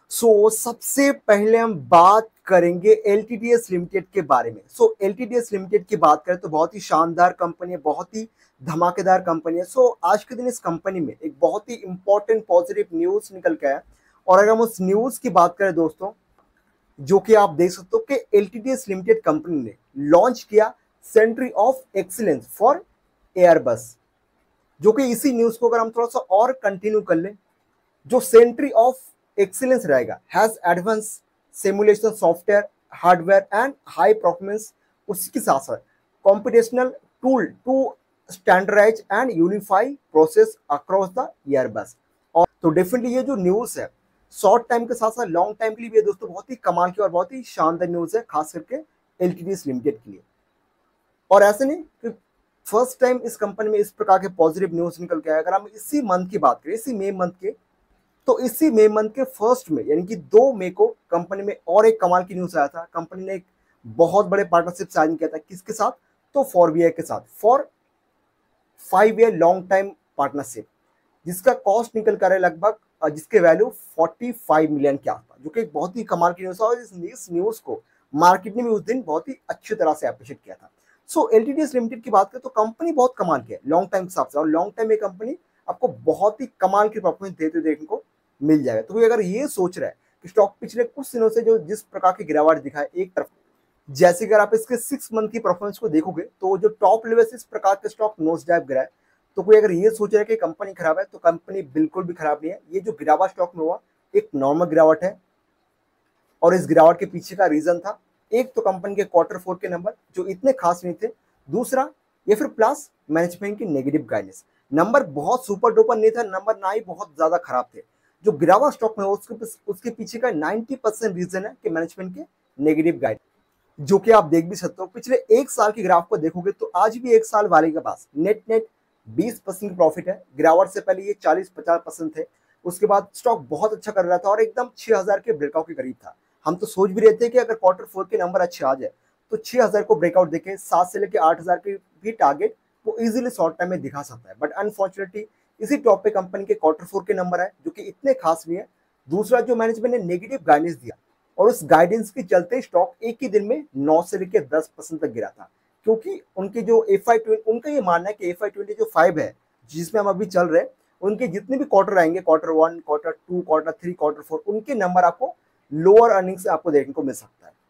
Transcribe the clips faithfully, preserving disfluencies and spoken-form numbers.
सो so, सबसे पहले हम बात करेंगे L T T S limited के बारे में। So L T T S limited की बात करें तो बहुत ही शानदार कंपनी है, बहुत ही धमाकेदार कंपनी है। सो so, आज के दिन इस कंपनी में एक बहुत ही इंपॉर्टेंट पॉजिटिव न्यूज निकल के आया। और अगर हम उस न्यूज की बात करें दोस्तों, जो कि आप देख सकते हो कि L T T S limited कंपनी ने लॉन्च किया centre of excellence for Airbus. जो कि इसी न्यूज को अगर हम थोड़ा सा और कंटिन्यू कर लें, जो सेंट्री ऑफ एक्सीलेंस रहेगा has advance simulation software, hardware and high performance. उसके साथ साथ computational tool to standardise and unify process across the Airbus. और तो डेफिनेटली ये जो न्यूज है शॉर्ट टाइम के साथ साथ लॉन्ग टाइम के लिए भी दोस्तों बहुत ही कमाल की और बहुत ही शानदार न्यूज है, खास करके L T T S limited के लिए। और ऐसे नहीं कि फर्स्ट टाइम इस कंपनी में इस प्रकार के पॉजिटिव न्यूज निकल के आया। अगर हम इसी मंथ की बात करें, इसी मई मंथ के, तो इसी मई मंथ के फर्स्ट में यानी कि दो मई को कंपनी में और एक कमाल की न्यूज आया था। कंपनी ने एक बहुत बड़े पार्टनरशिप साइन किया था। किसके साथ? तो फॉरवियर के साथ, for five year long time partnership, जिसका कॉस्ट निकल कर है लगभग, जिसके वैल्यू पैंतालीस मिलियन के आसपास, जो कि एक बहुत ही कमाल की न्यूज है। और इस न्यूज को मार्केट ने भी उस दिन बहुत ही अच्छी तरह से अप्रिशिएट किया था। So L T T S limited की बात करें तो कंपनी बहुत कमाल की है लॉन्ग टाइम के हिसाब से, और लॉन्ग टाइम में कंपनी आपको बहुत ही कमाल की परफॉर्मेंस देते देखने को मिल जाएगा। तो कोई अगर ये सोच रहा है कि स्टॉक पिछले कुछ दिनों से जो जिस प्रकार की गिरावट दिखाए, एक तरफ जैसे अगर आप इसके सिक्स मंथ की परफॉर्मेंस को देखोगे तो जो टॉप लेवल से इस प्रकार के स्टॉक नोज डाइव गिरा है, तो कोई अगर ये सोच रहा है कि कंपनी खराब है, तो कंपनी बिल्कुल भी खराब नहीं है। ये जो गिरावट स्टॉक में हुआ एक नॉर्मल गिरावट है, और इस गिरावट के पीछे का रीजन था एक तो कंपनी के क्वार्टर फोर के नंबर जो इतने खास नहीं थे, दूसरा या फिर प्लस मैनेजमेंट की नेगेटिव गाइडेंस। नंबर बहुत सुपर डुपर नहीं था, नंबर ना ही बहुत ज्यादा खराब थे। जो गिरावट स्टॉक में उसके उसके पीछे का नाइन्टी परसेंट रीजन है कि मैनेजमेंट के नेगेटिव गाइड, जो कि आप देख भी सकते हो। पिछले एक साल की ग्राफ को देखोगे तो आज भी एक साल वाले के पास नेट नेट बीस परसेंट प्रॉफिट है। गिरावट से पहले ये चालीस पचास परसेंट थे। उसके बाद स्टॉक बहुत अच्छा कर रहा था और एकदम छह हजार के ब्रेकआउट के करीब था। हम तो सोच भी रहे थे कि अगर क्वार्टर फोर के नंबर अच्छे आ जाए तो छह हजार को ब्रेकआउट देके सात से लेकर आठ हजार के भी टारगेट वो इजीली शॉर्ट टाइम में दिखा सकता है। बट अनफॉर्चुनेटली इसी टॉप पे कंपनी के क्वार्टर फोर के नंबर है जो कि इतने खास नहीं है। दूसरा, जो मैनेजमेंट ने नेगेटिव गाइडेंस दिया, और उस गाइडेंस के चलते स्टॉक एक ही दिन में नौ से लेकर दस परसेंट तक गिरा था। क्योंकि उनके जो एफ आई ट्वेंटी, उनका ये मानना है कि एफ आई ट्वेंटी जो फाइव है जिसमें हम अभी चल रहे हैं, उनके जितने भी क्वार्टर आएंगे, quarter one, quarter two, quarter three, quarter four, उनके नंबर आपको लोअर अर्निंग्स आपको देखने को मिल सकता है।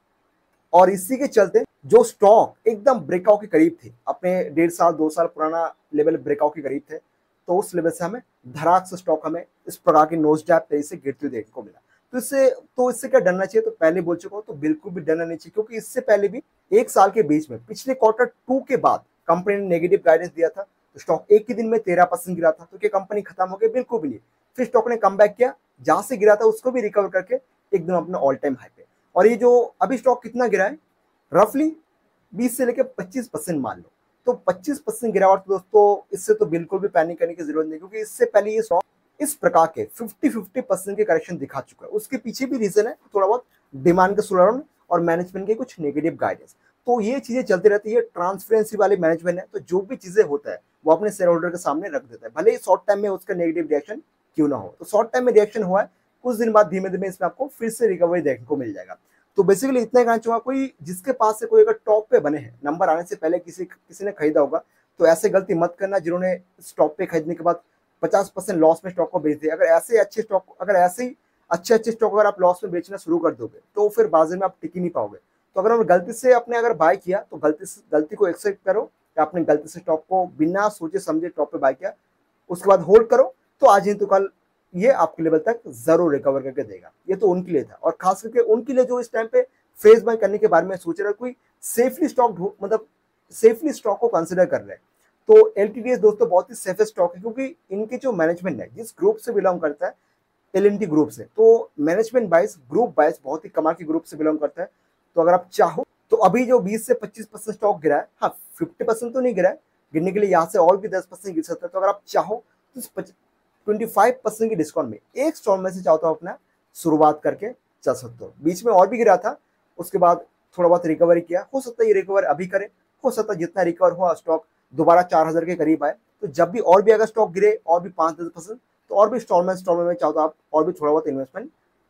और इसी के चलते जो स्टॉक एकदम ब्रेकआउट के करीब थे, अपने डेढ़ साल दो साल पुराना लेवल ब्रेकआउट के करीब थे, तो उस लेवल से हमें धड़ाक से स्टॉक हमें इस प्रकार की नोज डैप तेजी से गिरते हुए देखने को मिला। तो इससे तो इससे क्या डरना चाहिए? तो पहले बोल चुका हूं, तो बिल्कुल भी डरना नहीं चाहिए। क्योंकि इससे पहले भी एक साल के बीच में पिछले क्वार्टर टू के बाद कंपनी ने नेगेटिव गाइडेंस दिया था, तो स्टॉक एक ही दिन में तेरह परसेंट गिरा था। तो क्या कंपनी खत्म हो गई? बिल्कुल भी नहीं। फिर स्टॉक ने कम बैक किया, जहां से गिरा था उसको भी रिकवर करके एकदम अपना ऑल टाइम हाई पे। और ये जो अभी स्टॉक कितना गिरा है, रफली बीस से लेकर पच्चीस परसेंट मान लो। तो पच्चीस परसेंट गिरावट दोस्तों, इससे तो बिल्कुल भी पैनिक करने की जरूरत नहीं, क्योंकि इससे पहले ये स्टॉक इस प्रकार के पचास पचास परसेंट के करेक्शन दिखा चुका है। उसके पीछे भी रीजन है थोड़ा बहुत डिमांड का स्लो डाउन और मैनेजमेंट के कुछ नेगेटिव गाइडेंस। तो ये चीजें चलती रहती है। ट्रांसपेरेंसी वाले मैनेजमेंट है, तो जो भी चीजें होता है वो अपने शेयर होल्डर के सामने रख देता है, भले ही शॉर्ट टाइम में उसका नेगेटिव रिएक्शन क्यों ना हो। तो शॉर्ट टाइम में रिएक्शन हुआ है, कुछ दिन बाद धीमे धीमे इसमें आपको फिर से रिकवरी देखने को मिल जाएगा। तो बेसिकली इतना कहना चाहूंगा, कोई जिसके पास से कोई अगर टॉप पे बने हैं, नंबर आने से पहले किसी किसी ने खरीदा होगा, तो ऐसे गलती मत करना जिन्होंने स्टॉक पे खरीदने के बाद पचास परसेंट लॉस में स्टॉक को बेच दिया। अगर ऐसे अच्छे स्टॉक अगर ऐसे ही अच्छे अच्छे स्टॉक अगर आप लॉस में बेचना शुरू कर दोगे तो फिर बाजार में आप टिक ही नहीं पाओगे। तो अगर गलती से आपने अगर बाय किया तो गलती से गलती को एक्सेप्ट करो कि आपने गलती से स्टॉक को बिना सोचे समझे टॉप पे बाय किया, उसके बाद होल्ड करो, तो आज नहीं तो कल ये आपके लेवल तक जरूर रिकवर करके देगा। ये तो उनके लिए था, और खास करके उनके लिए जो इस टाइम पे फेस बाय करने के बारे में सोच रहा है, कोई सेफली स्टॉक मतलब सेफली स्टॉक को कंसिडर कर रहे हैं। तो एल टी टी एस दोस्तों बहुत ही सेफेस्ट स्टॉक है, क्योंकि इनके जो मैनेजमेंट है जिस ग्रुप से बिलोंग करता है, एल एन टी ग्रुप से, तो मैनेजमेंट वाइज ग्रुप वाइज बहुत ही कमाल की ग्रुप से बिलोंग करता है। तो अगर आप चाहो तो अभी जो बीस से पच्चीस परसेंट स्टॉक गिरा है, हाँ फिफ्टी परसेंट तो नहीं गिरा है, गिरने के लिए यहाँ से और भी दस परसेंट गिर सकता है। तो अगर आप चाहो तो ट्वेंटी फाइव परसेंट की डिस्काउंट में एक स्टॉक में से चाहो तो अपना शुरुआत करके चल सकते हो। बीच में और भी गिरा था, उसके बाद थोड़ा बहुत रिकवरी किया, हो सकता है ये रिकवर अभी करे, हो सकता है जितना रिकवर हुआ स्टॉक दोबारा चार हजार के करीब आए। तो जब भी और भी अगर स्टॉक गिरे और भी पांच दस परसेंट, तो और भी इंस्टॉलमेंट इंस्टॉलमेंट में चाहो तो आप और भी थोड़ा बहुत इन्वेस्टमेंट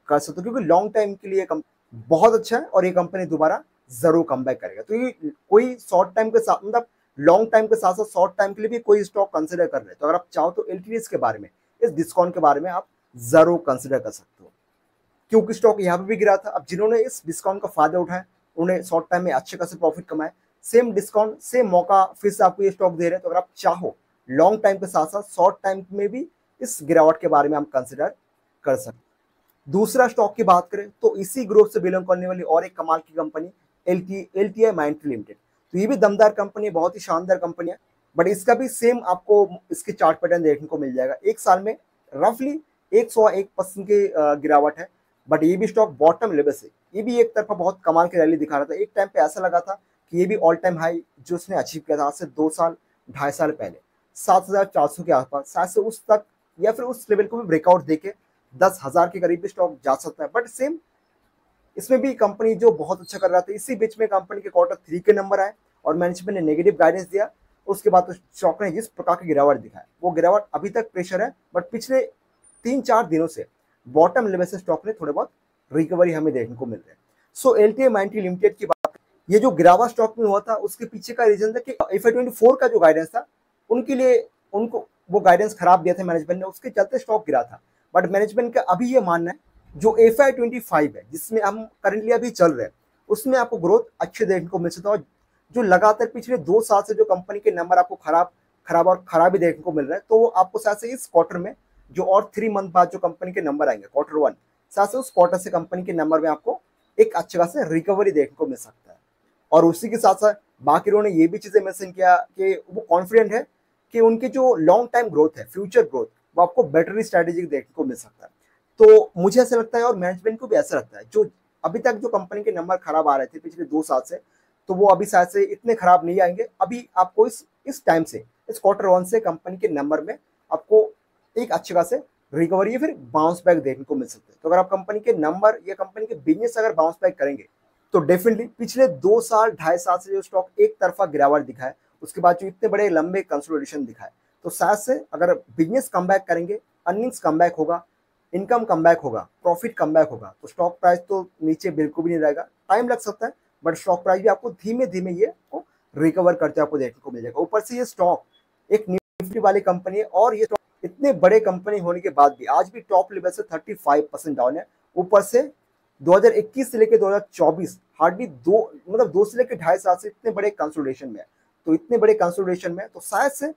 कर सकते हो, क्योंकि लॉन्ग टाइम के लिए बहुत अच्छा है और ये कंपनी दोबारा जरूर कम बैक करेगा। तो ये कोई शॉर्ट टाइम के साथ मतलब लॉन्ग टाइम के साथ साथ शॉर्ट टाइम के लिए भी कोई स्टॉक कंसिडर कर रहे हैं, तो अगर आप चाहो तो एलटीडीएस के बारे में, इस डिस्काउंट के बारे में आप जरूर कंसिडर कर सकते हो, क्योंकि स्टॉक यहाँ पे भी गिरा था। अब जिन्होंने इस डिस्काउंट का फायदा उठाया उन्हें शॉर्ट टाइम में अच्छे खासे प्रॉफिट कमाए। सेम डिस्काउंट सेम मौका फिर से आपको ये स्टॉक दे रहे हैं, तो अगर आप चाहो लॉन्ग टाइम के साथ साथ शॉर्ट टाइम में भी इस गिरावट के बारे में आप कंसिडर कर सकते। दूसरा स्टॉक की बात करें तो इसी ग्रुप से बिलोंग करने वाली और एक कमाल की company L T L T I Mindtree limited. तो ये भी दमदार कंपनी है, बहुत ही शानदार कंपनी है, बट इसका भी सेम आपको इसके चार्ट पैटर्न देखने को मिल जाएगा। एक साल में रफली एक सौ एक परसेंट की गिरावट है, बट ये भी स्टॉक बॉटम लेवल से ये भी एक तरफा बहुत कमाल की रैली दिखा रहा था। एक टाइम पे ऐसा लगा था कि ये भी ऑल टाइम हाई जो उसने अचीव किया था आज से दो साल ढाई साल पहले सात हजार चार सौ के आसपास, शायद से उस तक या फिर उस लेवल को भी ब्रेकआउट देके दस हजार के करीब भी स्टॉक जा सकता है। बट सेम इसमें भी कंपनी जो बहुत अच्छा कर रहा था, इसी बीच में कंपनी के क्वार्टर थ्री के नंबर आए और मैनेजमेंट ने नेगेटिव गाइडेंस दिया। उसके बाद तो स्टॉक ने जिस प्रकार की गिरावट दिखाया वो गिरावट अभी तक प्रेशर है, बट पिछले तीन चार दिनों से बॉटम लेवल से स्टॉक ने थोड़े बहुत रिकवरी हमें देखने को मिल रहा है। So L T I Mindtree limited की बात, ये जो गिरावट स्टॉक में हुआ था उसके पीछे का रीजन था कि एफ आई ट्वेंटी फोर का जो गाइडेंस था उनके लिए उनको वो गाइडेंस खराब दिया था मैनेजमेंट ने, उसके चलते स्टॉक गिरा था। बट मैनेजमेंट का अभी ये मानना है जो एफ आई ट्वेंटी फाइव है जिसमें हम करंटली अभी चल रहे हैं उसमें आपको ग्रोथ अच्छे देखने को मिल सकता है। और जो लगातार पिछले दो साल से जो कंपनी के नंबर आपको खराब खराब और खराब ही देखने को मिल रहा है, तो वो आपको शायद से इस क्वार्टर में जो और थ्री मंथ बाद जो कंपनी के नंबर आएंगे क्वार्टर वन, शायद से उस क्वार्टर से कंपनी के नंबर में आपको एक अच्छे खासे रिकवरी देखने को मिल सकता है। और उसी के साथ साथ बाकी लोगों ने ये भी चीजें मेंशन किया कि वो कॉन्फिडेंट है कि उनकी जो लॉन्ग टाइम ग्रोथ है, फ्यूचर ग्रोथ, वो आपको बेटर स्ट्रेटेजी देखने को मिल सकता है। तो मुझे ऐसा लगता है और मैनेजमेंट को भी ऐसा लगता है, जो अभी तक जो कंपनी के नंबर खराब आ रहे थे पिछले दो साल से, तो वो अभी शायद से इतने खराब नहीं आएंगे। अभी आपको इस इस टाइम से इस क्वार्टर वन से कंपनी के नंबर में आपको एक अच्छे खासे रिकवरी या फिर बाउंस बैक देखने को मिल सकते हैं। तो अगर आप कंपनी के नंबर या कंपनी के बिजनेस अगर बाउंस बैक करेंगे तो डेफिनेटली पिछले दो साल ढाई साल से जो स्टॉक एक तरफा गिरावट दिखाए उसके बाद जो इतने बड़े लंबे कंसोलिडेशन दिखाए, तो शायद से अगर बिजनेस कम बैक करेंगे, अर्निंग्स कम बैक होगा, इनकम कम बैक होगा, प्रॉफिट कम बैक होगा, तो स्टॉक प्राइस तो नीचे बिल्कुल भी नहीं रहेगा। टाइम लग सकता है बट स्टॉक प्राइस भी आपको धीमे धीमे ये को रिकवर करते आपको देखने को मिल जाएगा। ऊपर से ये स्टॉक एक निफ्टी वाली कंपनी है और ये इतने बड़े कंपनी होने के बाद भी आज भी टॉप लेवल से पैंतीस परसेंट डाउन है। ऊपर से दो हज़ार इक्कीस से लेकर दो हज़ार चौबीस हार्डली दो मतलब दो से लेकर ढाई साल से इतने बड़े कंसोलिडेशन में है। तो इतने बड़े कंसोलिडेशन में तो शायद से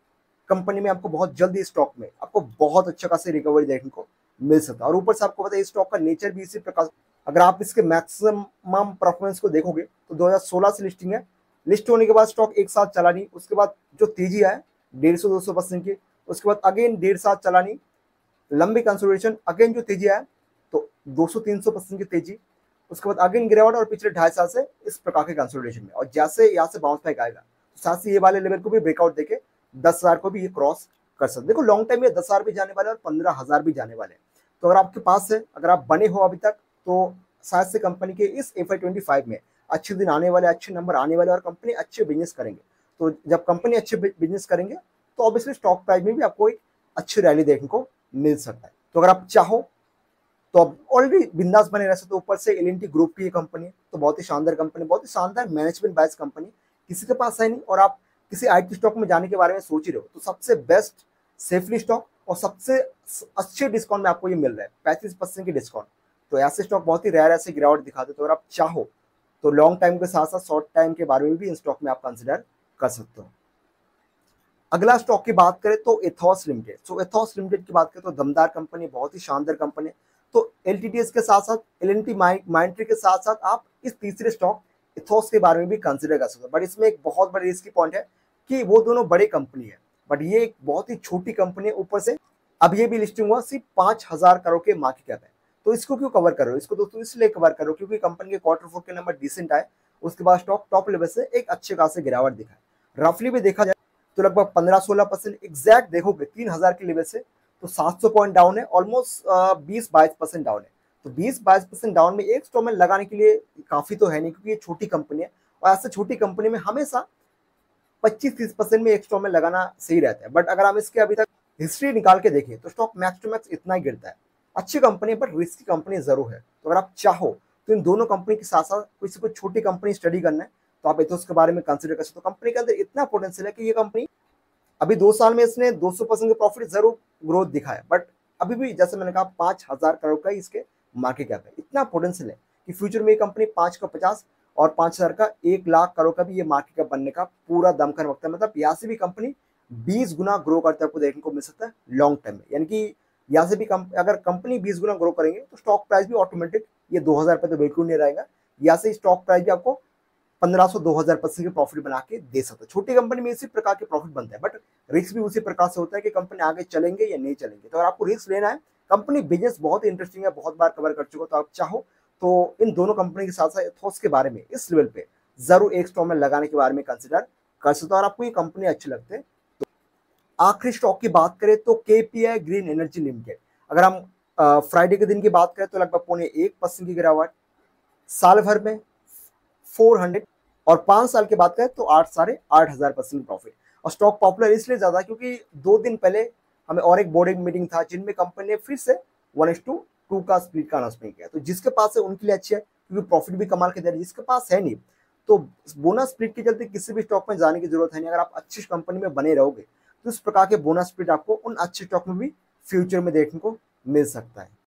कंपनी में आपको बहुत जल्दी स्टॉक में आपको बहुत अच्छा खासी रिकवरी देखने को मिल सकता है। और ऊपर से आपको पता है स्टॉक का नेचर भी इसी प्रकार, अगर आप इसके मैक्सिमम परफॉर्मेंस को देखोगे तो दो हज़ार सोलह से लिस्टिंग है, लिस्ट होने के बाद स्टॉक एक साथ चला नहीं, उसके बाद जो तेजी है डेढ़ सौ दो सौ परसेंट की, उसके बाद अगेन डेढ़ साथ चला नहीं, लंबी कंसोलिडेशन, अगेन जो तेजी है तो दो सौ तीन सौ परसेंट की तेजी, उसके बाद अगेन गिरावट और पिछले ढाई साल से इस प्रकार के कंसोलिडेशन में। और जैसे यहाँ से बाउंस बैक आएगा तो साथ से ये वाले लेवल को भी ब्रेकआउट देके दस हजार को भी ये क्रॉस कर सकते। देखो लॉन्ग टाइम में दस हजार भी जाने वाले और पंद्रह हजार भी जाने वाले, तो अगर आपके पास है, अगर आप बने हो अभी तक, तो शायद से कंपनी के इस एफ आई ट्वेंटी फाइव में अच्छे दिन आने वाले, अच्छे नंबर आने वाले और कंपनी अच्छे बिजनेस करेंगे। तो जब कंपनी अच्छे बिजनेस करेंगे तो ऑब्वियसली स्टॉक प्राइस में भी आपको एक अच्छी रैली देखने को मिल सकता है। तो अगर आप चाहो तो अब ऑलरेडी बिंदास बने रह सकते। ऊपर से एल एन टी ग्रुप की ये कंपनी तो बहुत ही शानदार कंपनी, बहुत ही शानदार मैनेजमेंट बाइस कंपनी, किसी के पास है नहीं। और आप किसी आई टी स्टॉक में जाने के बारे में सोच ही रहे हो तो सबसे बेस्ट सेफली स्टॉक और सबसे अच्छे डिस्काउंट में आपको ये मिल रहा है, पैंतीस परसेंट की डिस्काउंट। तो ऐसे स्टॉक बहुत ही रेयर ऐसे गिरावट दिखाते। तो अगर आप चाहो तो लॉन्ग टाइम के साथ साथ शॉर्ट टाइम के बारे में भी इन स्टॉक में आप कंसिडर कर सकते हो। अगला स्टॉक की बात करें तो Ethos limited. So Ethos limited की बात करें तो दमदार कंपनी, बहुत ही शानदार कंपनी। तो एल टी टी एस के साथ साथ एल एन टी माइंट्री के साथ साथ आप इस तीसरे स्टॉक एथॉस के बारे में भी कंसिडर कर सकते हो। बट इसमें एक बहुत बड़ी रिस्की पॉइंट है कि वो दोनों बड़े कंपनी है बट ये एक बहुत ही छोटी कंपनी है। ऊपर से अब ये भी लिस्टिंग हुआ सिर्फ पांच हजार करोड़ के मार्केट कैप है। तो इसको क्यों कवर कर रहे हो? इसको दोस्तों इसलिए कवर करो क्योंकि कंपनी के क्वार्टर फोर के नंबर डिसेंट आए, उसके बाद स्टॉक टॉप लेवल से एक अच्छे खासे गिरावट दिखाए। रफली भी देखा जाए तो लगभग पंद्रह सोलह परसेंट एग्जैक्ट देखोगे तीन हजार के लेवल से तो सात सौ पॉइंट डाउन है, ऑलमोस्ट बीस बाईस परसेंट डाउन है। तो बीस बाईस परसेंट डाउन में एक स्टॉक में लगाने के लिए काफी तो है नहीं क्योंकि ये छोटी कंपनी है और ऐसे छोटी कंपनी में हमेशा पच्चीस तीस परसेंट में एक स्टॉक में लगाना सही रहता है। बट अगर हम इसके अभी तक हिस्ट्री निकाल के देखें तो स्टॉक मैक्स टू मैक्स इतना ही गिरता है। अच्छी कंपनी है बट रिस्की कंपनी जरूर है। तो अगर आप चाहो तो इन दोनों कंपनी के साथ साथ किसी को छोटी कंपनी स्टडी करना है तो आप एथोस के बारे में कंसिडर कर सकते हो। कंपनी के अंदर इतना पोटेंशियल है कि ये कंपनी अभी दो साल में इसने दो सौ परसेंट का प्रॉफिट जरूर ग्रोथ दिखाया, बट अभी भी जैसे मैंने कहा पांच हजार करोड़ का ही इसके मार्केट कैप है। इतना पोटेंशियल है कि फ्यूचर में ये कंपनी पांच का पचास और पांच हजार का एक लाख करोड़ का भी ये मार्केट कैप बनने का पूरा दमखम वक्त है। मतलब यहाँ से भी कंपनी बीस गुना ग्रो करते आपको देखने को मिल सकता है लॉन्ग टर्म में। यानी कि यहाँ से भी कम, अगर कंपनी बीस गुना ग्रो करेंगे तो स्टॉक प्राइस भी ऑटोमेटिक ये दो हजार रुपये तो बिल्कुल नहीं रहेगा। यहाँ से स्टॉक प्राइस भी आपको पंद्रह सौ दो हजार परसेंट के प्रॉफिट बना के दे सकता है। छोटी कंपनी में इसी प्रकार के प्रॉफिट बनते हैं, बट रिस्क भी उसी प्रकार से होता है कि कंपनी आगे चलेंगे या नहीं चलेंगे। तो अगर आपको रिस्क लेना है, कंपनी बिजनेस बहुत ही इंटरेस्टिंग है, बहुत बार कवर कर चुका, तो आप चाहो तो इन दोनों कंपनी के साथ साथ एथोस के बारे में इस लेवल पे जरूर एक स्टॉक में लगाने के बारे में कंसिडर कर सकते हो और आपको ये कंपनी अच्छी लगते हैं। तो आखिरी स्टॉक की बात करें तो केपीआई ग्रीन एनर्जी लिमिटेड। अगर हम फ्राइडे के दिन की बात करें तो लगभग पौने एक परसेंट की गिरावट, साल भर में फोर हंड्रेड और पांच साल की बात करें तो आठ साढ़े आठ हजार परसेंट प्रॉफिट। और स्टॉक पॉपुलर इसलिए ज्यादा क्योंकि दो दिन पहले हमें और एक बोर्डिंग मीटिंग था जिनमें कंपनी ने फिर से वन इस टू टू का स्प्लिट का अनाउंसमेंट किया। तो जिसके पास है उनके लिए अच्छी है क्योंकि प्रॉफिट भी कमाल के दे रही है, जिसके पास है नहीं तो बोनस स्प्लिट के चलते किसी भी स्टॉक में जाने की जरूरत है नहीं। अगर आप अच्छी कंपनी में बने रहोगे तो इस प्रकार के बोनस स्प्लिट आपको उन अच्छे स्टॉक में भी फ्यूचर में देखने को मिल सकता है।